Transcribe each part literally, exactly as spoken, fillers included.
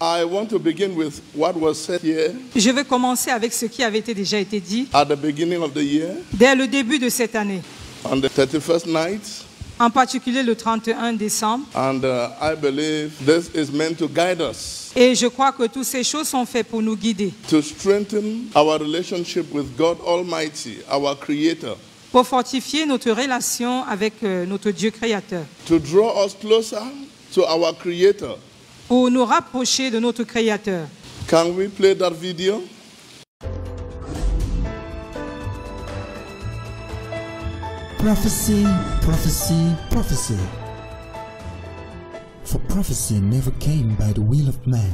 I want to begin with what was said here Je vais commencer avec ce qui avait été déjà été dit at the beginning of the year, dès le début de cette année, on the thirty-first night. en particulier le trente et un décembre. And uh, I believe this is meant to guide us, Et je crois que toutes ces choses sont faites pour nous guider, to strengthen our relationship with God Almighty, our Creator, pour fortifier notre relation avec euh, notre Dieu créateur, to draw us closer to our Creator. pour nous rapprocher de notre créateur. Can we play that video? Prophecy, prophecy, prophecy. For prophecy never came by the will of man,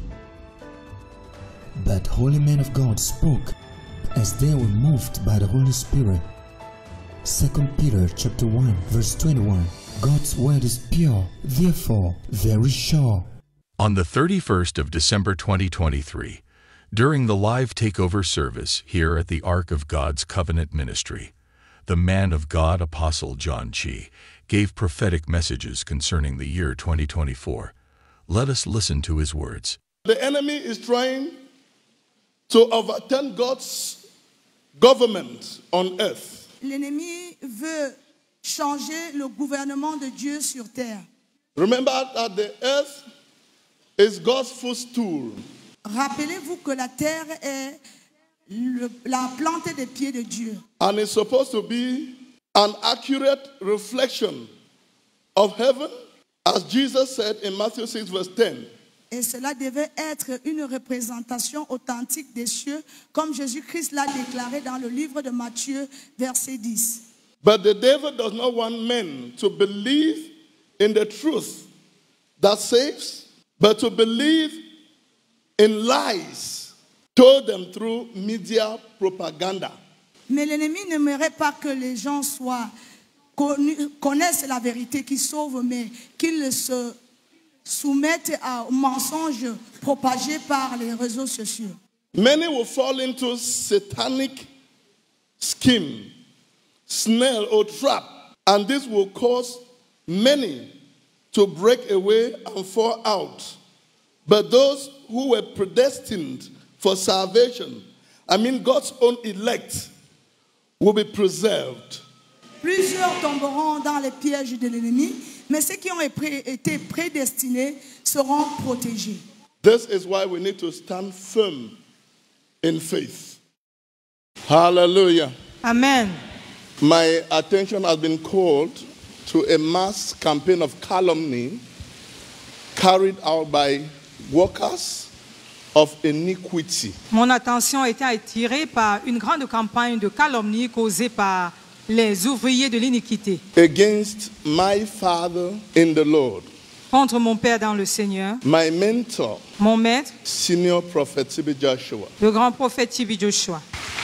but holy men of God spoke as they were moved by the Holy Spirit. Second Peter chapter one, verse twenty-one. God's word is pure, therefore very sure. On the thirty-first of December twenty twenty-three, during the live takeover service here at the Ark of God's Covenant Ministry, the man of God, Apostle John Chi, gave prophetic messages concerning the year twenty twenty-four. Let us listen to his words. The enemy is trying to overturn God's government on earth. L'ennemi veut changer le gouvernement de Dieu sur terre. Remember that the earth is God's footstool. Rappelez-vous que la terre est le, la plante des pieds de Dieu. And it's supposed to be an accurate reflection of heaven, as Jesus said in Matthew six, verse ten. Et cela devait être une représentation authentique des cieux, comme Jésus-Christ l'a déclaré dans le livre de Matthieu, verset dix. But the devil does not want men to believe in the truth that saves, but to believe in lies told them through media propaganda. Mais l'ennemi n'aimerait pas que les gens soient connus, connaissent la vérité qui sauve, mais qu'ils se soumettent aux mensonges propagés par les réseaux sociaux. Many will fall into satanic scheme, snare or trap, and this will cause many to break away and fall out. But those who were predestined for salvation, I mean God's own elect, will be preserved. Plusieurs tomberont dans les pièges de l'ennemi, mais ceux qui ont été prédestinés seront protégés. This is why we need to stand firm in faith. Hallelujah. Amen. My attention has been called to a mass campaign of calumny carried out by workers of iniquity. Mon attention a été attirée par une grande campagne de calomnie causée par les ouvriers de l'iniquité Against my father in the Lord, contre mon père dans le Seigneur, my mentor, mon maître, senior prophet T B Joshua. le grand prophète T B Joshua.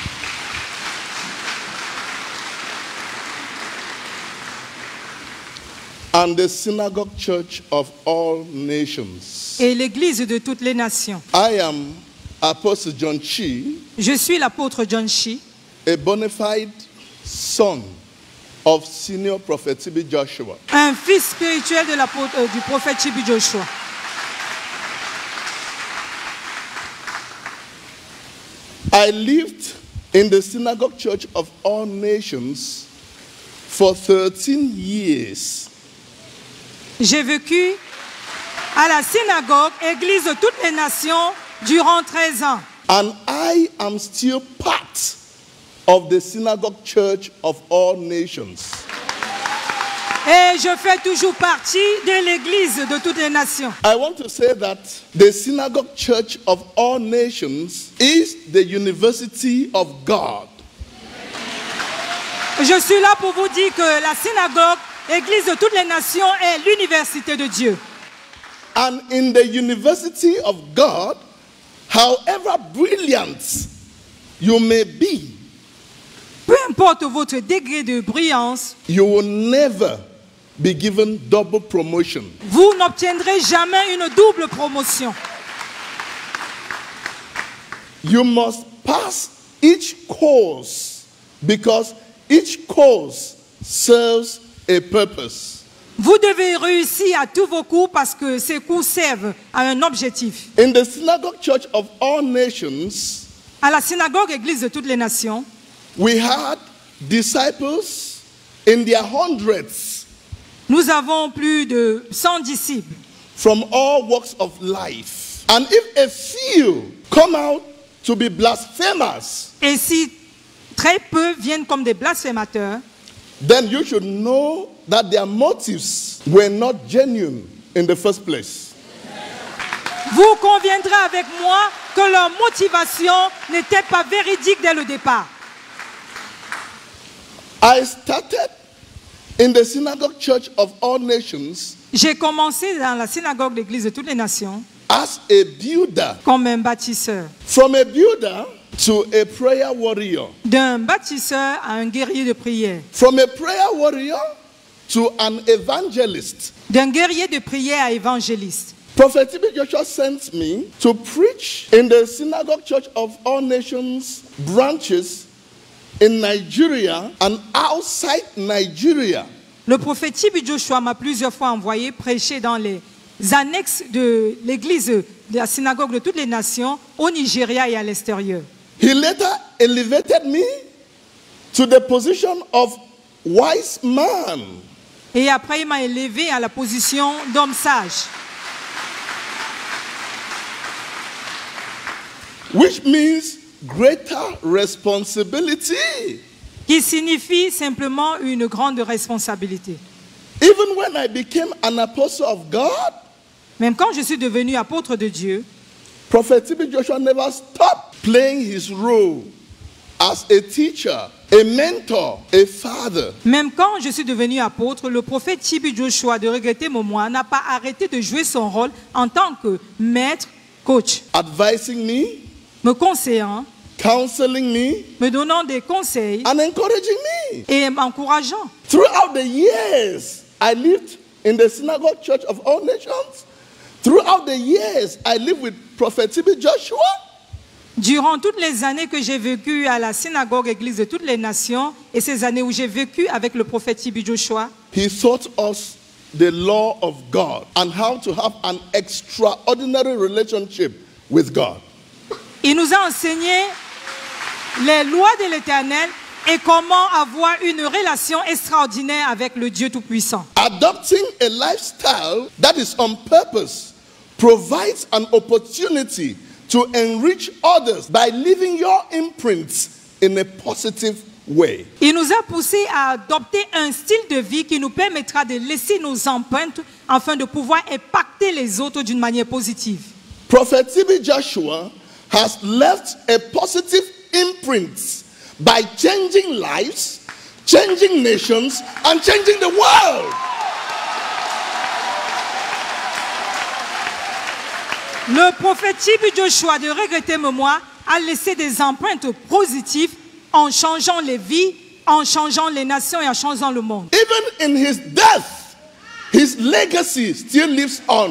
And the synagogue church of all nations. Et l'église de toutes les nations. I am Apostle John Chi, Je suis l'apôtre John Chi, a bona fide son of senior prophet T B Joshua. un fils spirituel de l'apôtre, euh, du prophète T B Joshua. I lived in the synagogue church of all nations for thirteen years. J'ai vécu à la synagogue, église de toutes les nations, durant treize ans. And I am still part of the synagogue church of all nations. Et je fais toujours partie de l'église de toutes les nations. I want to say that the synagogue church of all nations is the university of God. Je suis là pour vous dire que la synagogue, église de toutes les nations, est l'université de Dieu. And in the university of God, however brilliant you may be, Peu importe votre degré de brillance, you will never be given double promotion. vous n'obtiendrez jamais une double promotion. You must pass each course because each course serves a purpose. Vous devez réussir à tous vos cours parce que ces cours servent à un objectif. In the Synagogue Church of All Nations, À la synagogue Église de toutes les nations, we had disciples in their hundreds nous avons plus de cent disciples from all walks of life. And if a few come out to be blasphemers, et si très peu viennent comme des blasphémateurs, then you should know that their motives were not genuine in the first place. vous conviendrez avec moi que leur motivation n'était pas véridique dès le départ. I started in the Synagogue Church of All Nations J'ai commencé dans la synagogue de l'Église de toutes les nations as a builder. comme un bâtisseur. From a builder to a prayer warrior. D'un bâtisseur à un guerrier de prière. From a prayer warrior to an evangelist. D'un guerrier de prière à évangéliste. Prophet T B Joshua sent me to preach in the Synagogue Church of All Nations branches in Nigeria and outside Nigeria. Le prophète Tibi Joshua m'a plusieurs fois envoyé prêcher dans les annexes de l'église de la synagogue de toutes les nations au Nigeria et à l'extérieur. He later elevated me to the position of wise man. Et après, il m'a élevé à la position d'homme sage. Which means greater responsibility. Qui signifie simplement une grande responsabilité. Even when I became an apostle of God, Même quand je suis devenu apôtre de Dieu, Prophet T B Joshua never stopped playing his role as a teacher, a mentor, a father. même quand je suis devenu apôtre, le prophète Tibi Joshua de regretter mon moi n'a pas arrêté de jouer son rôle en tant que maître, coach, Advising me, me conseillant, counseling me, me donnant des conseils and encouraging me. et m'encourageant. Throughout the years I lived in the Synagogue Church of All Nations, throughout the years I lived with Prophet T B Joshua, Durant toutes les années que j'ai vécues à la synagogue Église de toutes les nations et ces années où j'ai vécu avec le prophète Tibi Joshua, he taught us the law of God and how to have an extraordinary relationship with God. il nous a enseigné les lois de l'Éternel et comment avoir une relation extraordinaire avec le Dieu Tout-Puissant. Adopting a lifestyle that is on purpose provides an opportunity to enrich others by leaving your imprints in a positive way. Il nous a poussé à adopter un style de vie qui nous permettra de laisser nos empreintes afin de pouvoir impacter les autres d'une manière positive. Prophet T B Joshua has left a positive imprint by changing lives, changing nations, and changing the world. Le prophète Tibi Joshua de regretter moi a laissé des empreintes positives en changeant les vies, en changeant les nations et en changeant le monde. Even in his death, his legacy still lives on.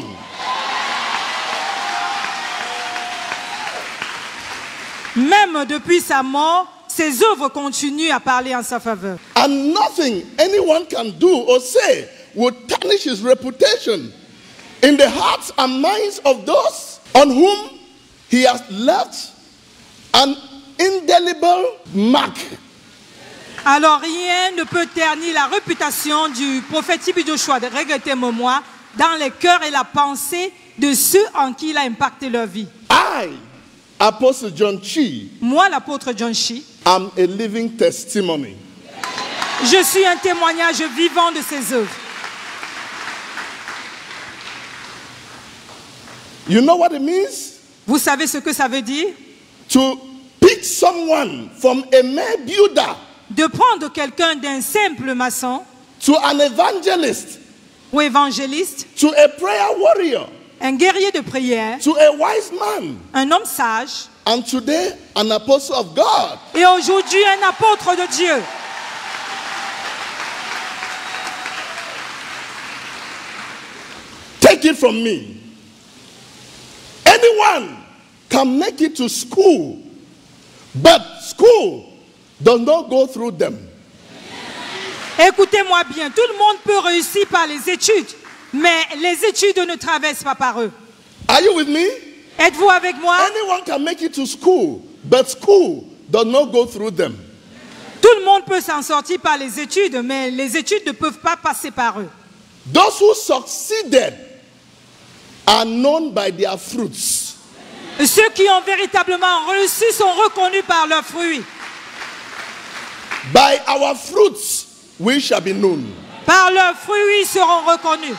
Même depuis sa mort, ses œuvres continuent à parler en sa faveur. And nothing anyone can do or say will tarnish his reputation in the hearts and minds of those on whom he has left an indelible mark. Alors rien ne peut ternir la réputation du prophète Tibi Joshua de regretter moi dans les cœurs et la pensée de ceux en qui il a impacté leur vie. I, Apostle John Chi, Moi, l'apôtre John Chi, am a living testimony. je suis un témoignage vivant de ses œuvres. You know what it means? Vous savez ce que ça veut dire? To pick someone from a mere builder De prendre quelqu'un d'un simple maçon to an evangelist, ou évangéliste, to a prayer warrior, un guerrier de prière, to a wise man, un homme sage and today an apostle of God. et aujourd'hui un apôtre de Dieu. Take it from me. Anyone can make it to school, but school does not go through them. Écoutez-moi bien, tout le monde peut réussir par les études, mais les études ne traversent pas par eux. Are you with me? Êtes-vous avec moi? Anyone can make it to school, but school does not go through them. Tout le monde peut s'en sortir par les études, mais les études ne peuvent pas passer par eux. Those who succeeded are known by their fruits. Ceux qui ont véritablement réussi sont reconnus par leurs fruits. By our fruits we shall be known. Par leurs fruits, ils seront reconnus.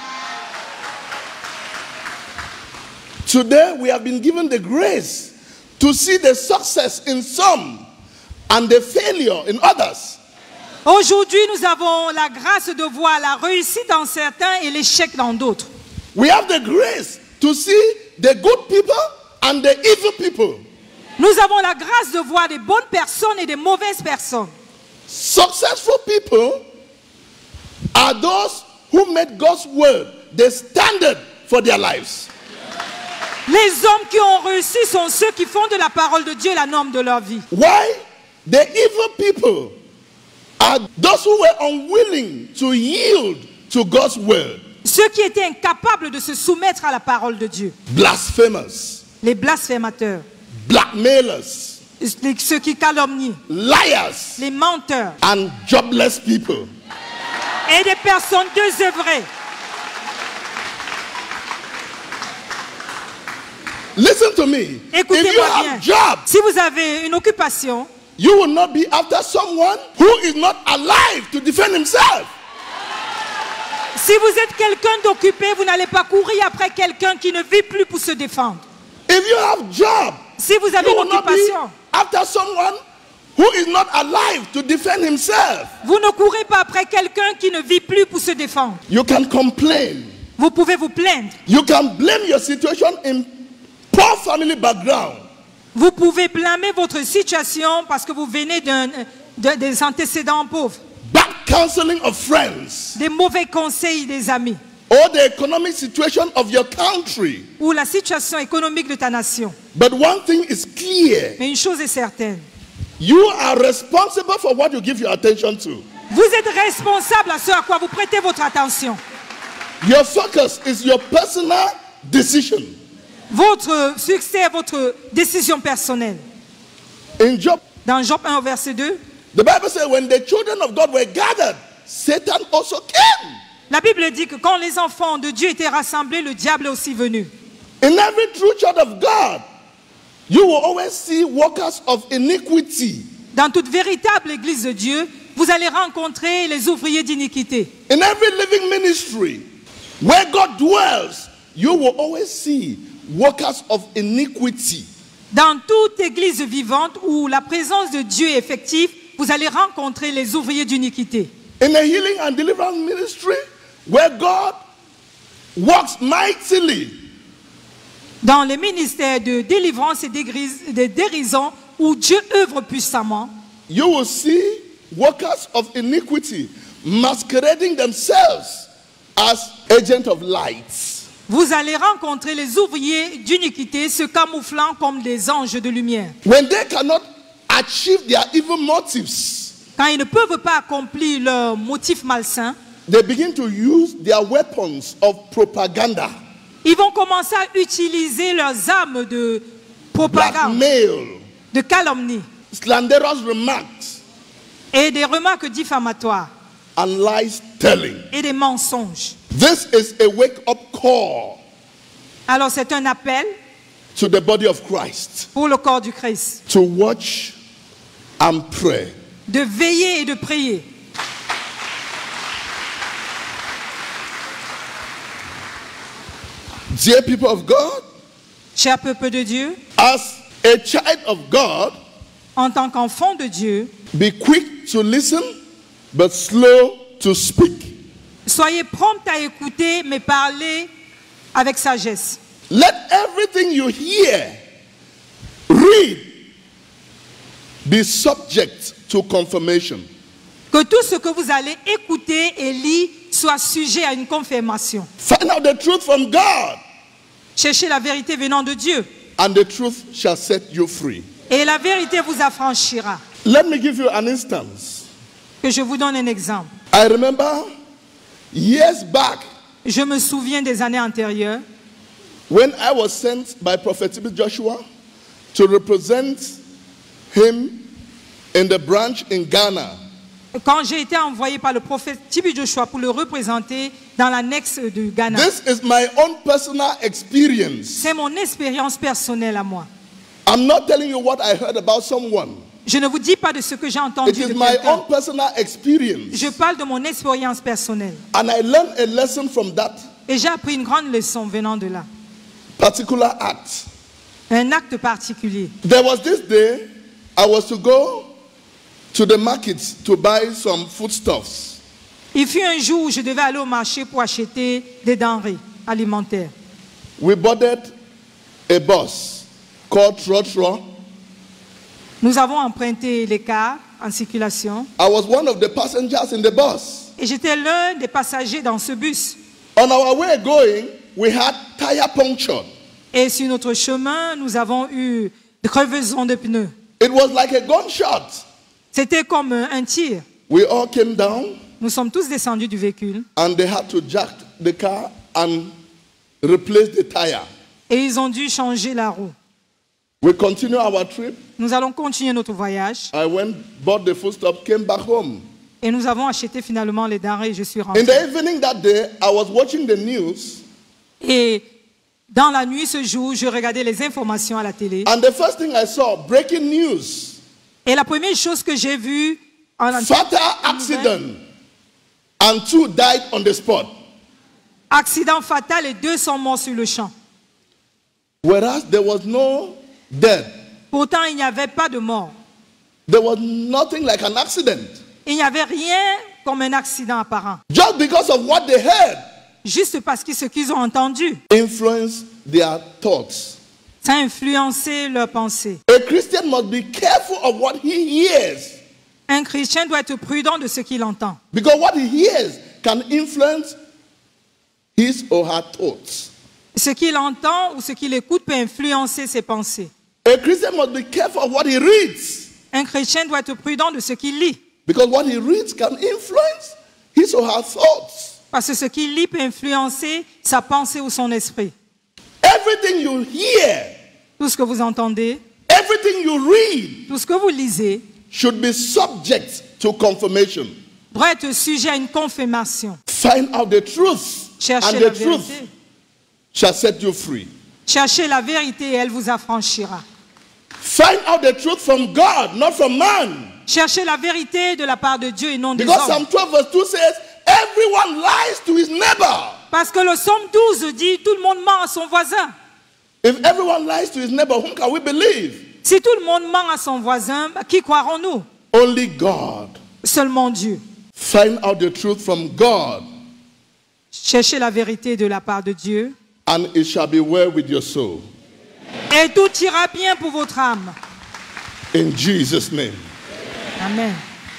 Today we have been given the grace to see the success in some and the failure in others. Aujourd'hui, nous avons la grâce de voir la réussite en certains et l'échec dans d'autres. We have the grace to see the good people and the evil people. Nous avons la grâce de voir des bonnes personnes et des mauvaises personnes. Successful people are those who made God's word the standard for their lives. Les hommes qui ont réussi sont ceux qui font de la parole de Dieu la norme de leur vie. Why? The evil people are those who were unwilling to yield to God's word. Ceux qui étaient incapables de se soumettre à la parole de Dieu. Blasphemers, Les blasphémateurs, blackmailers, les- ceux qui calomnient, liars, les menteurs and jobless people. et des personnes désœuvrées. Listen to me. If you Écoutez-moi bien. have job, Si vous avez une occupation, you will not be after someone who is not alive to defend himself. si vous êtes quelqu'un d'occupé, vous n'allez pas courir après quelqu'un qui ne vit plus pour se défendre. If you have job, Si vous avez you une will not be occupation, after someone who is not alive to defend himself. vous ne courez pas après quelqu'un qui ne vit plus pour se défendre. You can complain. Vous pouvez vous plaindre. You can blame your situation in poor family background. Vous pouvez blâmer votre situation parce que vous venez d'un, de- des antécédents pauvres, Bad counseling of friends, des mauvais conseils des amis, or the economic situation of your country. ou la situation économique de ta nation. But one thing is clear. Mais une chose est certaine, You are responsible for what you give your attention to. vous êtes responsable à ce à quoi vous prêtez votre attention. Your focus is your personal decision. Votre succès est votre décision personnelle. In Job, Dans Job un, verset deux, the Bible says when the children of God were gathered, Satan also came. la Bible dit que quand les enfants de Dieu étaient rassemblés, le diable est aussi venu. In every true child of God, you will always see workers of iniquity. Dans toute véritable église de Dieu, vous allez rencontrer les ouvriers d'iniquité. In every living ministry where God dwells, you will always see workers of iniquity. Dans toute église vivante où la présence de Dieu est effective, vous allez rencontrer les ouvriers d'iniquité. In a healing and deliverance ministry where God works mightily, Dans les ministères de délivrance et d'égris- de dérison où Dieu œuvre puissamment, you will see workers of iniquity masquerading themselves as agents of light. vous allez rencontrer les ouvriers d'iniquité se camouflant comme des anges de lumière. When they cannot achieve their evil motives, Quand ils ne peuvent pas accomplir leurs motifs malsains, they begin to use their weapons of propaganda, ils vont commencer à utiliser leurs armes de propagande, blackmail, de calomnie slanderous remarks, et des remarques diffamatoires and lies telling. et des mensonges. This is a wake-up call Alors c'est un appel to the body of Christ pour le corps du Christ to watch and pray. de veiller et de prier. Dear people of God, Cher peuple de Dieu, as a child of God, en tant qu'enfant de Dieu, be quick to listen, but slow to speak. soyez prompt à écouter, mais parlez avec sagesse. Let everything you hear, read, be subject to confirmation. Que tout ce que vous allez écouter et lire soit sujet à une confirmation. Find out the truth from God, Cherchez la vérité venant de Dieu, and the truth shall set you free. et la vérité vous affranchira. Let me give you an instance. Que je vous donne un exemple. I I remember years back Je me souviens des années antérieures when I was sent by Prophet T B Joshua to represent him in the branch in Ghana. quand j'ai été envoyé par le prophète T B Joshua pour le représenter dans l'annexe du Ghana. This is my own personal experience. C'est mon expérience personnelle à moi. I'm not telling you what I heard about someone. Je ne vous dis pas de ce que j'ai entendu It is de my quelqu'un. own personal experience. Je parle de mon expérience personnelle. And I learned a lesson from that Et j'ai appris une grande leçon venant de là. particular act. Un acte particulier. There was this day I was to go to the market to buy some foodstuffs. Il fut un jour où je devais aller au marché pour acheter des denrées alimentaires. We boarded a bus called Trotro. Nous avons emprunté les cars en circulation I was one of the passengers in the bus. et j'étais l'un des passagers dans ce bus. On our way going, we had tire puncture. Et sur notre chemin, nous avons eu des crevaisons de pneus. It was like a gunshot. C'était comme un tir. We all came down Nous sommes tous descendus du véhicule and they had to jack the car and replace the tire. et ils ont dû changer la roue. We continue our trip. Nous allons continuer notre voyage I went, bought the foodstuff, came back home. et nous avons acheté finalement les denrées et je suis In rentré. the evening that day, I was watching the news, Et dans la nuit ce jour, je regardais les informations à la télé. and the first thing I saw, breaking news, Et la première chose que j'ai vue en fatal accident, and two died on the spot. accident fatal et deux sont morts sur le champ. Whereas there was no death. Pourtant, il n'y avait pas de mort. There was nothing like an accident. Il n'y avait rien comme un accident apparent. Just because of what they heard Juste parce que ce qu'ils ont entendu, influenced their thoughts. ça a influencé leurs pensées. A Christian must be careful of what he hears, Un chrétien doit être prudent de ce qu'il entend. because what he hears can influence his or her thoughts. Ce qu'il entend ou ce qu'il écoute peut influencer ses pensées. A Christian must be careful of what he reads, Un chrétien doit être prudent de ce qu'il lit. because what he reads can influence his or her thoughts. Parce que ce qu'il lit peut influencer sa pensée ou son esprit. Everything you hear, Tout ce que vous entendez, everything you read tout ce que vous lisez, should be subject to confirmation. doit être sujet à une confirmation. Find out the truth, Cherchez and la the truth vérité. shall set you free. Cherchez la vérité et elle vous affranchira. Find out the truth from God, not from man. Cherchez la vérité de la part de Dieu et non des Because hommes. Psalm twelve verse two says, everyone lies to his neighbor. Parce que le psaume douze dit tout le monde ment à son voisin. If everyone lies to his neighbor, whom can we believe? Si tout le monde ment à son voisin, bah, qui croirons-nous? Only God. Seulement Dieu. Find out the truth from God, Cherchez la vérité de la part de Dieu and it shall be well with your soul. et tout ira bien pour votre âme. In Jesus' name. Amen.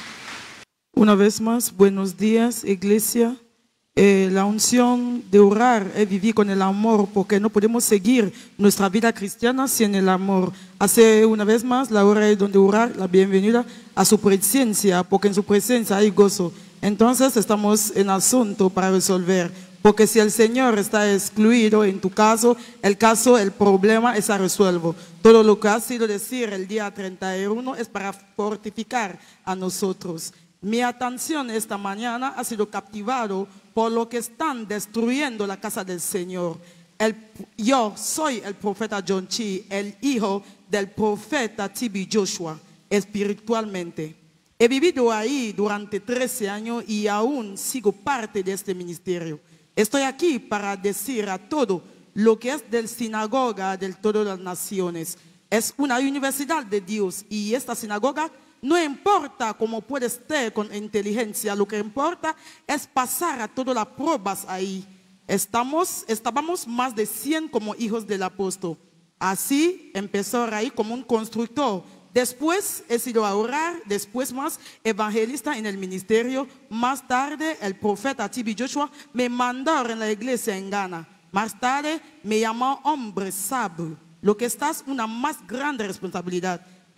Una vez más, buenos días, iglesia. Eh, la unción de orar es vivir con el amor, porque no podemos seguir nuestra vida cristiana sin el amor. Hace una vez más la hora es donde orar la bienvenida a su presencia, porque en su presencia hay gozo. Entonces estamos en asunto para resolver, porque si el Señor está excluido en tu caso, el caso, el problema está resuelto. Todo lo que ha sido decir el día treinta y uno es para fortificar a nosotros. Mi atención esta mañana ha sido captivado por lo que están destruyendo la casa del Señor. El, yo soy el profeta John Chi, el hijo del profeta T B Joshua, espiritualmente. He vivido ahí durante trece años y aún sigo parte de este ministerio. Estoy aquí para decir a todo lo que es del sinagoga de todas las naciones. Es una universidad de Dios y esta sinagoga no importa cómo puede ser con inteligencia, lo que importa es pasar a todas las pruebas ahí. Estamos, estábamos más de cien como hijos del apóstol. Así empezó ahí como un constructor. Después he sido a orar, después más evangelista en el ministerio. Más tarde el profeta T B Joshua me mandó en la iglesia en Ghana. Más tarde me llamó hombre sabio. Lo que está es una más grande responsabilidad.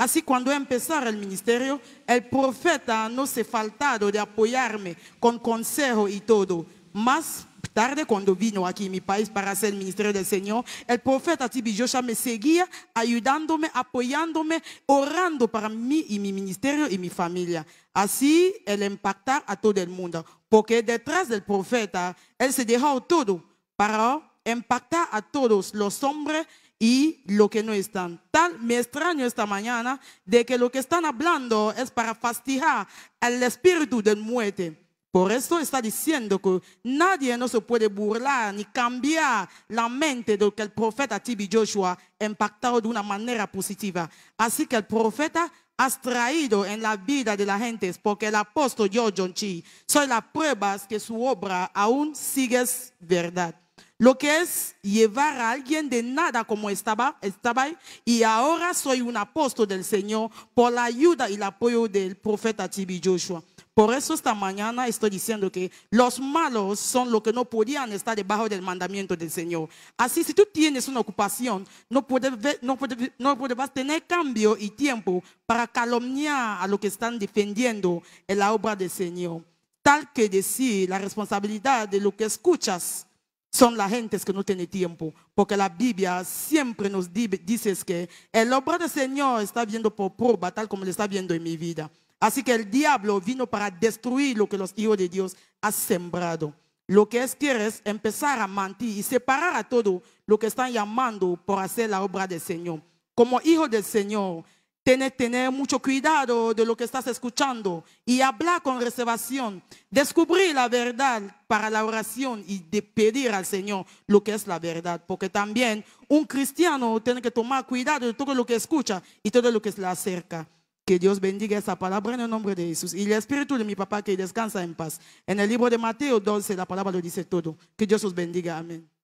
Así cuando empezara el ministerio, el profeta no se faltado de apoyarme con consejo y todo. Más tarde, cuando vino aquí en mi país para hacer el ministerio del Señor, el profeta T B Joshua me seguía ayudándome, apoyándome, orando para mí y mi ministerio y mi familia. Así, el impactar a todo el mundo. Porque detrás del profeta, él se dejó todo para impactar a todos los hombres y lo que no están. Tal me extraño esta mañana de que lo que están hablando es para fastidiar al espíritu de muerte. Por eso está diciendo que nadie no se puede burlar ni cambiar la mente de lo que el profeta T B Joshua ha impactado de una manera positiva. Así que el profeta has traído en la vida de la gente, porque el apóstol John Chi soy la prueba que su obra aún sigue verdad. Lo que es llevar a alguien de nada como estaba, estaba y ahora soy un apóstol del Señor por la ayuda y el apoyo del profeta T B Joshua. Por eso esta mañana estoy diciendo que los malos son los que no podían estar debajo del mandamiento del Señor. Así, si tú tienes una ocupación, no puedes, ver, no puedes, no puedes tener cambio y tiempo para calumniar a los que están defendiendo en la obra del Señor. Tal que decir, la responsabilidad de lo que escuchas son las gentes que no tienen tiempo, porque la Biblia siempre nos dice que el obra del Señor está viendo por prueba, tal como lo está viendo en mi vida. Así que el diablo vino para destruir lo que los hijos de Dios han sembrado. Lo que es quiere es empezar a mentir y separar a todo lo que están llamando por hacer la obra del Señor. Como hijo del Señor, tienes que tener mucho cuidado de lo que estás escuchando y hablar con reservación. Descubrir la verdad para la oración y de pedir al Señor lo que es la verdad. Porque también un cristiano tiene que tomar cuidado de todo lo que escucha y todo lo que se le acerca. Que Dios bendiga esa palabra en el nombre de Jesús. Y el espíritu de mi papá que descansa en paz. En el libro de Mateo doce, la palabra lo dice todo. Que Dios os bendiga. Amén.